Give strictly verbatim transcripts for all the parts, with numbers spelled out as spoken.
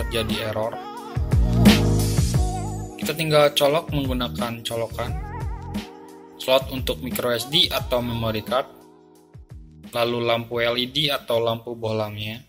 jadi error. Kita tinggal colok menggunakan colokan, slot untuk micro S D atau memory card, lalu lampu L E D atau lampu bohlamnya.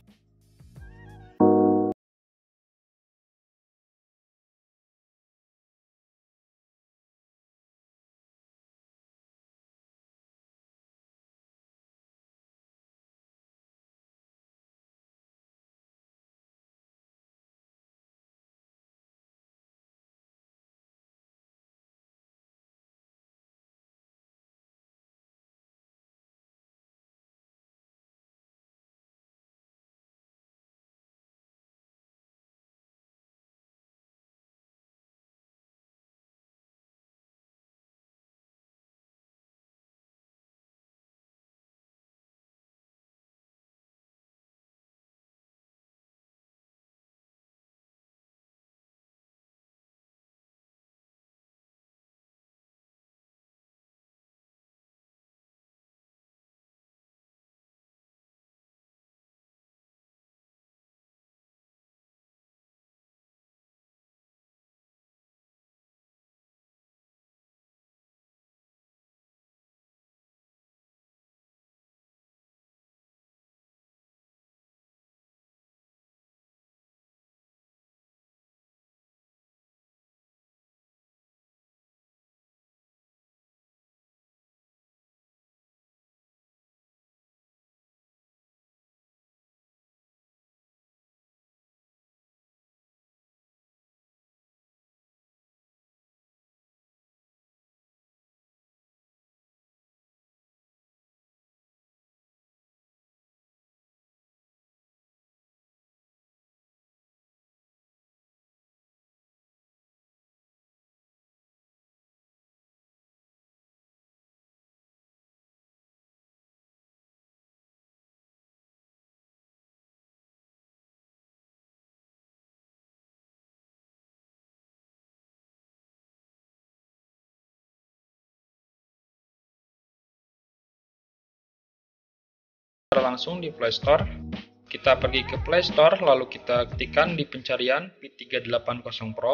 Langsung di Play Store, kita pergi ke Play Store, lalu kita ketikkan di pencarian P tiga delapan nol Pro.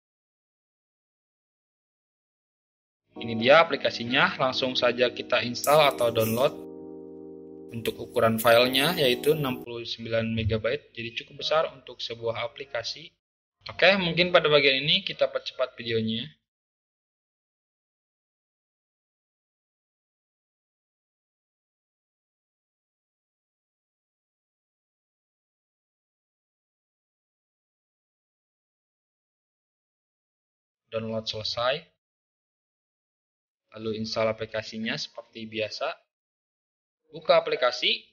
Ini dia aplikasinya, langsung saja kita install atau download. Untuk ukuran filenya yaitu enam puluh sembilan megabyte, jadi cukup besar untuk sebuah aplikasi. Oke, mungkin pada bagian ini kita percepat videonya. Download selesai, lalu install aplikasinya seperti biasa. Buka aplikasi,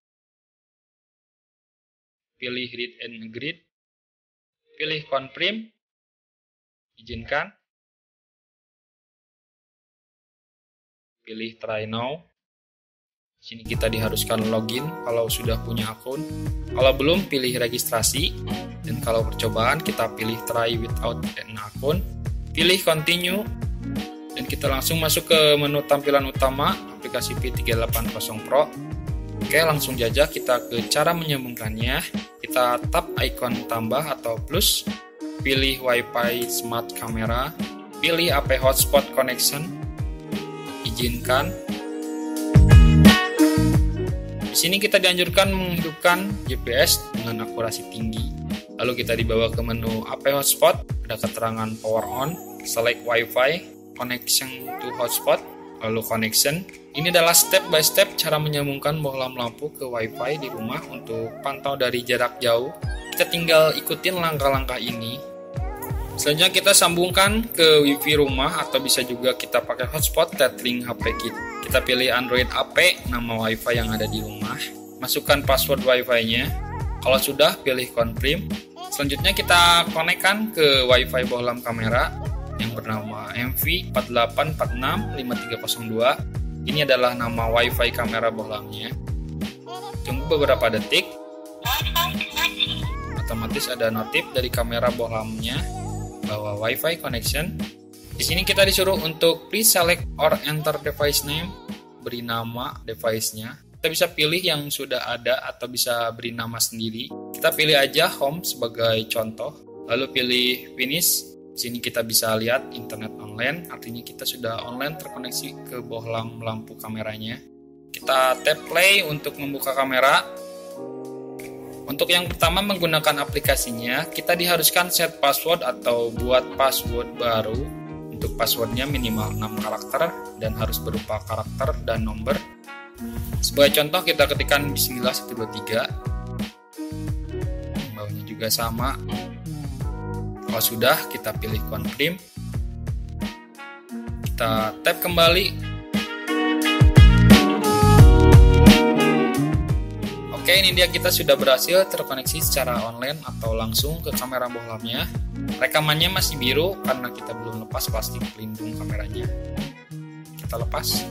pilih read and agree, pilih confirm, izinkan, pilih try now. Di sini kita diharuskan login kalau sudah punya akun, kalau belum pilih registrasi, dan kalau percobaan kita pilih try without an akun. Pilih continue, dan kita langsung masuk ke menu tampilan utama aplikasi P tiga delapan nol Pro. Oke, langsung saja kita ke cara menyambungkannya. Kita tap icon tambah atau plus, pilih Wi-Fi Smart Camera, pilih A P Hotspot Connection, izinkan. Di sini kita dianjurkan menghidupkan G P S dengan akurasi tinggi. Lalu kita dibawa ke menu A P Hotspot, ada keterangan power on, select Wi-Fi, connection to hotspot, lalu connection. Ini adalah step by step cara menyambungkan bohlam lampu ke Wi-Fi di rumah untuk pantau dari jarak jauh. Kita tinggal ikutin langkah-langkah ini. Selanjutnya kita sambungkan ke Wi-Fi rumah, atau bisa juga kita pakai hotspot Tetlink H P Kit. Kita pilih Android A P, nama Wi-Fi yang ada di rumah. Masukkan password Wi-Fi-nya. Kalau sudah, pilih confirm. Selanjutnya kita konekkan ke Wi-Fi bohlam kamera yang bernama M V empat delapan empat enam lima tiga nol dua. Ini adalah nama Wi-Fi kamera bohlamnya. Tunggu beberapa detik. Otomatis ada notif dari kamera bohlamnya bahwa Wi-Fi connection. Di sini kita disuruh untuk please select or enter device name, beri nama device-nya. Kita bisa pilih yang sudah ada atau bisa beri nama sendiri. Kita pilih aja home sebagai contoh, lalu pilih finish. Sini kita bisa lihat internet online, artinya kita sudah online terkoneksi ke bohlam lampu kameranya. Kita tap play untuk membuka kamera. Untuk yang pertama menggunakan aplikasinya, kita diharuskan set password atau buat password baru. Untuk passwordnya minimal enam karakter dan harus berupa karakter dan nomor. Sebagai contoh kita ketikkan bismillah satu dua tiga. Bawahnya juga sama. Kalau sudah, kita pilih confirm. Kita tap kembali. Oke, ini dia, kita sudah berhasil terkoneksi secara online atau langsung ke kamera bohlamnya. Rekamannya masih biru karena kita belum lepas plastik pelindung kameranya. Kita lepas.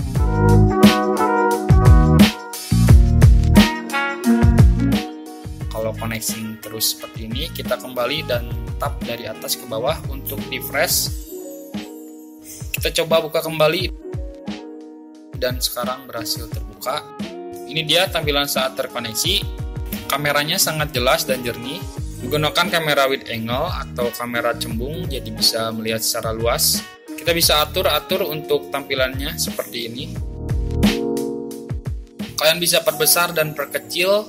Kalau koneksi terus seperti ini, kita kembali dan tap dari atas ke bawah untuk refresh. Kita coba buka kembali dan sekarang berhasil terbuka. Ini dia tampilan saat terkoneksi. Kameranya sangat jelas dan jernih. Menggunakan kamera wide angle atau kamera cembung, jadi bisa melihat secara luas. Kita bisa atur-atur untuk tampilannya seperti ini. Kalian bisa perbesar dan perkecil.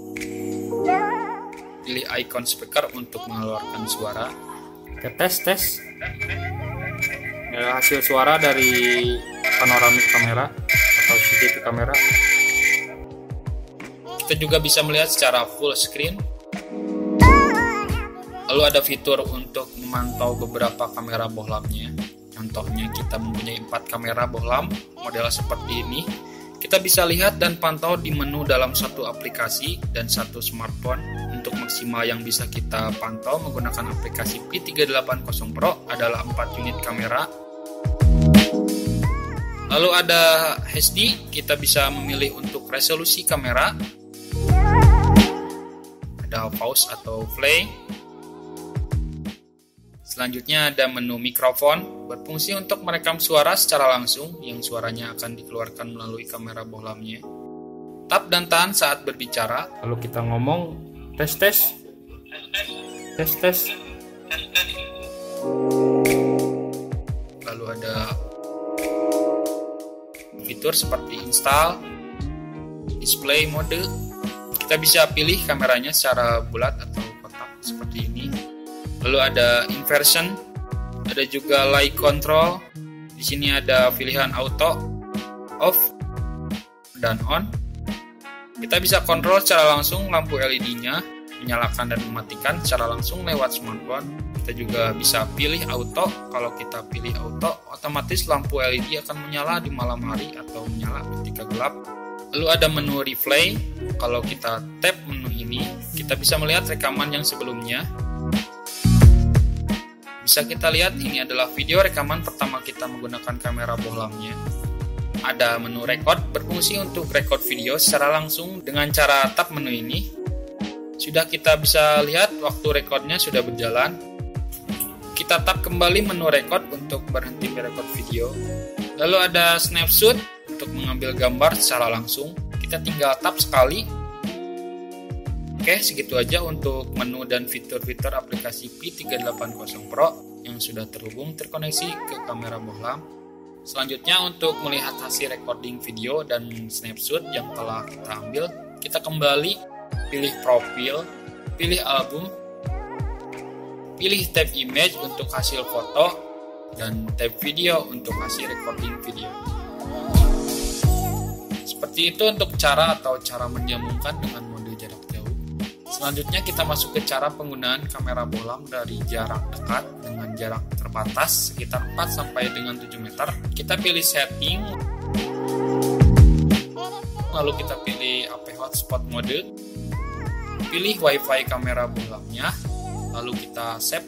Pilih icon speaker untuk mengeluarkan suara. Kita tes tes. Ini hasil suara dari panoramik kamera atau C C T V kamera. Kita juga bisa melihat secara full screen. Lalu ada fitur untuk memantau beberapa kamera bohlamnya. Contohnya kita mempunyai empat kamera bohlam model seperti ini. Kita bisa lihat dan pantau di menu dalam satu aplikasi dan satu smartphone. Untuk maksimal yang bisa kita pantau menggunakan aplikasi P tiga delapan nol Pro adalah empat unit kamera. Lalu ada H D, kita bisa memilih untuk resolusi kamera. Ada pause atau play. Selanjutnya ada menu mikrofon, berfungsi untuk merekam suara secara langsung yang suaranya akan dikeluarkan melalui kamera bohlamnya. Tap dan tahan saat berbicara. Lalu kita ngomong tes tes tes tes. Lalu ada fitur seperti install, display mode. Kita bisa pilih kameranya secara bulat atau kotak seperti ini. Lalu ada inversion, ada juga light control. Di sini ada pilihan auto, off, dan on. Kita bisa kontrol secara langsung lampu L E D-nya, menyalakan dan mematikan secara langsung lewat smartphone. Kita juga bisa pilih auto. Kalau kita pilih auto, otomatis lampu L E D akan menyala di malam hari atau menyala ketika gelap. Lalu ada menu replay. Kalau kita tap menu ini, kita bisa melihat rekaman yang sebelumnya. Bisa kita lihat ini adalah video rekaman pertama kita menggunakan kamera bohlamnya. Ada menu record, berfungsi untuk record video secara langsung dengan cara tap menu ini. Sudah kita bisa lihat waktu recordnya sudah berjalan. Kita tap kembali menu record untuk berhenti merekod video. Lalu ada snapshot untuk mengambil gambar secara langsung. Kita tinggal tap sekali. Oke, segitu aja untuk menu dan fitur-fitur aplikasi P tiga delapan nol Pro yang sudah terhubung terkoneksi ke kamera bohlam. Selanjutnya untuk melihat hasil recording video dan snapshot yang telah kita ambil, kita kembali pilih profil, pilih album, pilih tab image untuk hasil foto, dan tab video untuk hasil recording video. Seperti itu untuk cara atau cara menyambungkan dengan mode jarak jauh. Selanjutnya kita masuk ke cara penggunaan kamera bohlam dari jarak dekat dengan jarak terbatas sekitar empat sampai dengan tujuh meter. Kita pilih setting, lalu kita pilih A P hotspot mode, pilih wifi kamera bohlamnya, lalu kita save.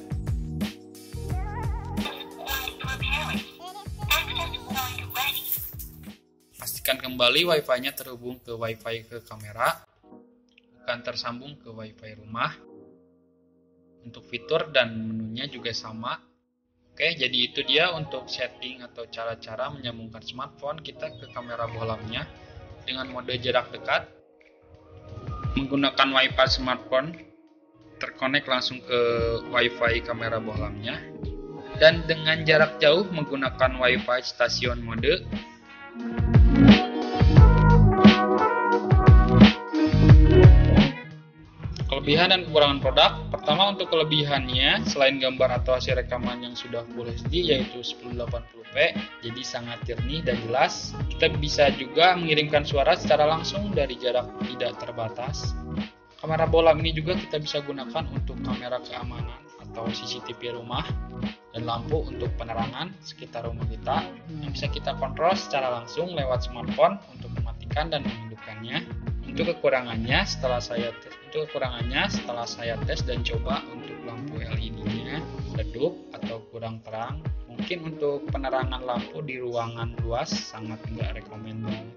Pastikan kembali wifi-nya terhubung ke wifi ke kamera, akan tersambung ke wifi rumah. Untuk fitur dan menunya juga sama. Oke, jadi itu dia untuk setting atau cara-cara menyambungkan smartphone kita ke kamera bohlamnya dengan mode jarak dekat. menggunakan Wi-Fi smartphone, terkonek langsung ke Wi-Fi kamera bohlamnya, dan dengan jarak jauh menggunakan Wi-Fi stasiun mode. Kelebihan dan kekurangan produk. Pertama, untuk kelebihannya, selain gambar atau hasil rekaman yang sudah Full H D yaitu sepuluh delapan puluh p, jadi sangat jernih dan jelas. Kita bisa juga mengirimkan suara secara langsung dari jarak tidak terbatas. Kamera bohlam ini juga kita bisa gunakan untuk kamera keamanan atau C C T V rumah, dan lampu untuk penerangan sekitar rumah kita yang bisa kita kontrol secara langsung lewat smartphone untuk mematikan dan menghidupkannya. Untuk kekurangannya setelah saya tes, untuk kekurangannya setelah saya tes dan coba untuk lampu L E D-nya redup atau kurang terang. Mungkin untuk penerangan lampu di ruangan luas sangat nggak rekomen banget.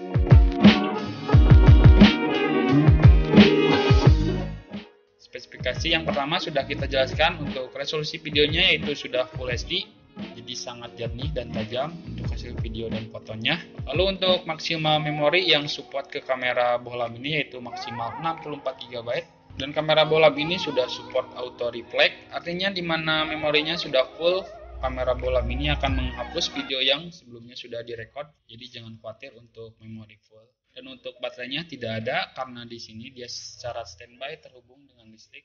Spesifikasi yang pertama sudah kita jelaskan. Untuk resolusi videonya yaitu sudah Full H D, jadi sangat jernih dan tajam untuk hasil video dan fotonya. Lalu untuk maksimal memori yang support ke kamera bohlam ini yaitu maksimal enam puluh empat giga byte, dan kamera bohlam ini sudah support auto reflect, artinya di mana memorinya sudah full, kamera bohlam ini akan menghapus video yang sebelumnya sudah direkod, jadi jangan khawatir untuk memori full. Dan untuk baterainya tidak ada karena di sini dia secara standby terhubung dengan listrik.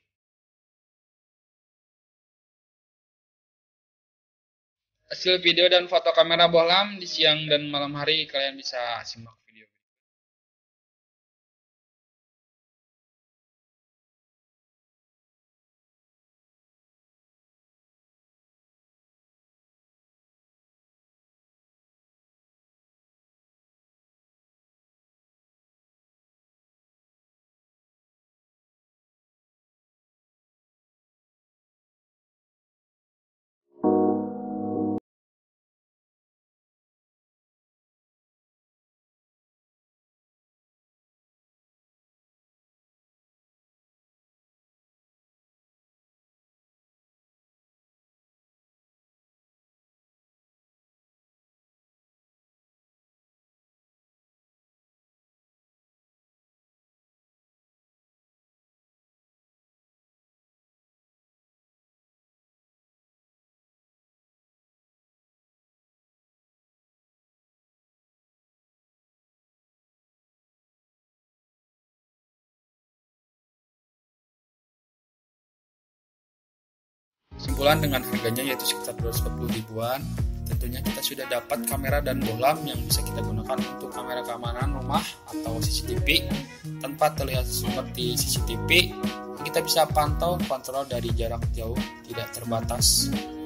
Hasil video dan foto kamera bohlam di siang dan malam hari, kalian bisa simak video. Kesimpulan, dengan harganya yaitu sekitar dua ratus empat puluh ribuan, tentunya kita sudah dapat kamera dan bohlam yang bisa kita gunakan untuk kamera keamanan rumah atau C C T V tanpa terlihat seperti C C T V. Kita bisa pantau kontrol dari jarak jauh tidak terbatas.